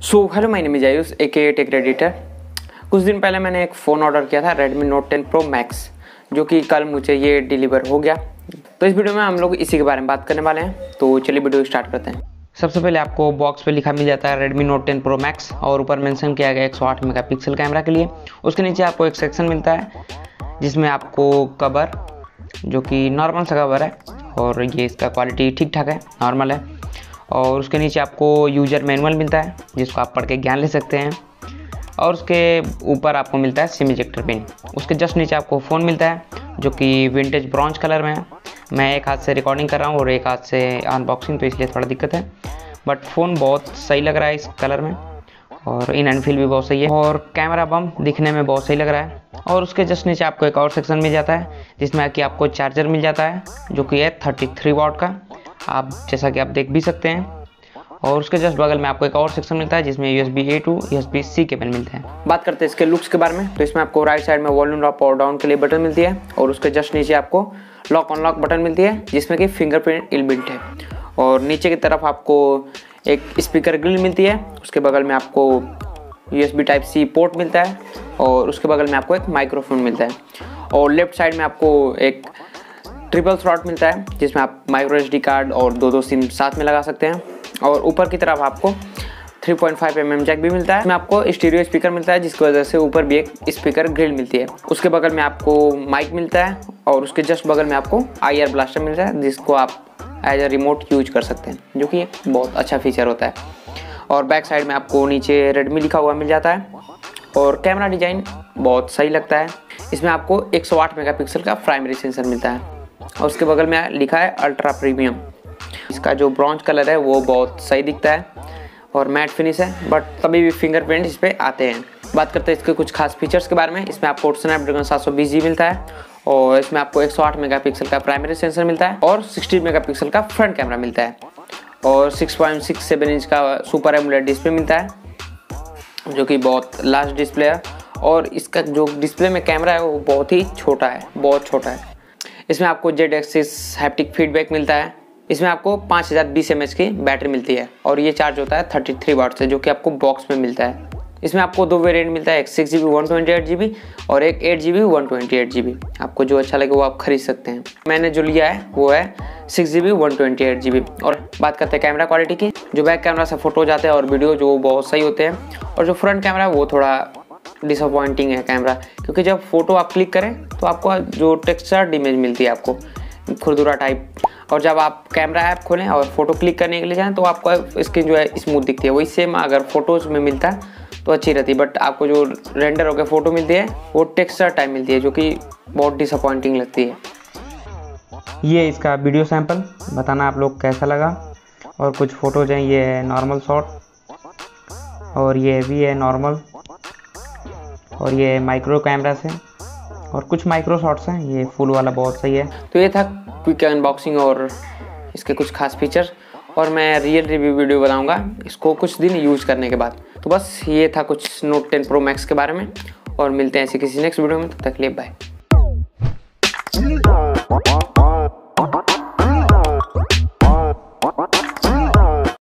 So hello, my name is Ayush AK tech editor. कुछ दिन पहले मैंने एक फ़ोन ऑर्डर किया था Redmi Note 10 Pro Max, जो कि कल मुझे ये डिलीवर हो गया। तो इस वीडियो में हम लोग इसी के बारे में बात करने वाले हैं। तो चलिए वीडियो स्टार्ट करते हैं। सबसे पहले आपको बॉक्स पे लिखा मिल जाता है Redmi Note 10 Pro Max और ऊपर मेंशन किया गया 108 मेगापिक्सल कैमरा के लिए। उसके नीचे आपको एक सेक्शन मिलता है जिसमें आपको कवर, जो कि नॉर्मल सा कवर है और ये इसका क्वालिटी ठीक ठाक है, नॉर्मल है। और उसके नीचे आपको यूज़र मैनुअल मिलता है जिसको आप पढ़ के ज्ञान ले सकते हैं। और उसके ऊपर आपको मिलता है सिम इजेक्टर पिन। उसके जस्ट नीचे आपको फ़ोन मिलता है जो कि विंटेज ब्रॉन्ज कलर में है। मैं एक हाथ से रिकॉर्डिंग कर रहा हूँ और एक हाथ से अनबॉक्सिंग, तो इसलिए थोड़ा दिक्कत है, बट फ़ोन बहुत सही लग रहा है इस कलर में और इन एंड फील भी बहुत सही है और कैमरा बम दिखने में बहुत सही लग रहा है। और उसके जस्ट नीचे आपको एक और सेक्शन मिल जाता है जिसमें कि आपको चार्जर मिल जाता है जो कि है 33 वाट का, आप जैसा कि आप देख भी सकते हैं। और उसके जस्ट बगल में आपको एक और सेक्शन मिलता है जिसमें USB A to USB C cable मिलते हैं। बात करते हैं इसके लुक्स के बारे में, तो इसमें आपको राइट साइड में वॉल्यूम अप और डाउन के लिए बटन मिलती है और उसके जस्ट नीचे आपको लॉक अनलॉक बटन मिलती है जिसमें कि फिंगरप्रिंट इनबिल्ट है। और नीचे की तरफ आपको एक स्पीकर ग्रिल मिलती है, उसके बगल में आपको USB Type-C पोर्ट मिलता है और उसके बगल में आपको एक माइक्रोफोन मिलता है। और लेफ्ट साइड में आपको एक ट्रिपल स्लॉट मिलता है जिसमें आप माइक्रो SD कार्ड और दो सिम साथ में लगा सकते हैं। और ऊपर की तरफ आपको 3.5 mm जैक भी मिलता है। इसमें आपको स्टीरियो स्पीकर मिलता है जिसकी वजह से ऊपर भी एक स्पीकर ग्रिल मिलती है। उसके बगल में आपको माइक मिलता है और उसके जस्ट बगल में आपको IR ब्लास्टर मिलता है जिसको आप एज ए रिमोट यूज कर सकते हैं, जो कि एक बहुत अच्छा फीचर होता है। और बैक साइड में आपको नीचे Redmi लिखा हुआ मिल जाता है और कैमरा डिज़ाइन बहुत सही लगता है। इसमें आपको 108 मेगापिक्सल का प्राइमरी सेंसर मिलता है और उसके बगल में लिखा है अल्ट्रा प्रीमियम। इसका जो ब्रॉन्ज कलर है वो बहुत सही दिखता है और मैट फिनिश है, बट तभी भी फिंगरप्रिंट इस पर आते हैं। बात करते हैं इसके कुछ खास फीचर्स के बारे में। इसमें आपको स्नैपड्रैगन 720G मिलता है और इसमें आपको 108 मेगापिक्सल का प्राइमरी सेंसर मिलता है और 60 मेगापिक्सल का फ्रंट कैमरा मिलता है और 6.67 इंच का सुपर एमोलेड डिस्प्ले मिलता है जो कि बहुत लार्ज डिस्प्ले है। और इसका जो डिस्प्ले में कैमरा है वो बहुत ही छोटा है, बहुत छोटा है। इसमें आपको Z एक्सिस हैप्टिक फीडबैक मिलता है। इसमें आपको 5020 mAh की बैटरी मिलती है और ये चार्ज होता है 33 वाट से, जो कि आपको बॉक्स में मिलता है। इसमें आपको दो वेरिएंट मिलता है, एक 6GB 128GB और एक 8GB 128GB। आपको जो अच्छा लगे वो आप खरीद सकते हैं। मैंने जो लिया है वो है 6GB 128GB। और बात करते हैं कैमरा क्वालिटी की। जो बैक कैमरा से फोटो जाते हैं और वीडियो जो बहुत सही होते हैं, और जो फ्रंट कैमरा है वो थोड़ा डिसअपॉइंटिंग है कैमरा, क्योंकि जब फोटो आप क्लिक करें तो आपको जो टेक्सचर्ड इमेज मिलती है आपको खुरदुरा टाइप, और जब आप कैमरा ऐप खोलें और फोटो क्लिक करने के लिए जाएं तो आपको स्क्रीन जो है स्मूथ दिखती है। वही सेम अगर फोटोज़ में मिलता है तो अच्छी रहती है, बट आपको जो रेंडर होकर फ़ोटो मिलती है वो टेक्सचर टाइप मिलती है, जो कि बहुत डिसअपॉइंटिंग लगती है। ये इसका वीडियो सैंपल, बताना आप लोग कैसा लगा। और कुछ फ़ोटोज़ हैं, ये है नॉर्मल शॉट और ये भी है नॉर्मल, और ये माइक्रो कैमरा से, और कुछ माइक्रो शॉट्स हैं। ये फुल वाला बहुत सही है। तो ये था क्विक अनबॉक्सिंग और इसके कुछ खास फीचर्स, और मैं रियल रिव्यू वीडियो बनाऊंगा इसको कुछ दिन यूज़ करने के बाद। तो बस ये था कुछ Note 10 Pro Max के बारे में, और मिलते हैं ऐसे किसी नेक्स्ट वीडियो में। तब तक के लिए बाय।